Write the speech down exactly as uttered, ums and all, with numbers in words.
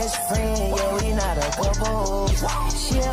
best friend, yeah, we not a couple. She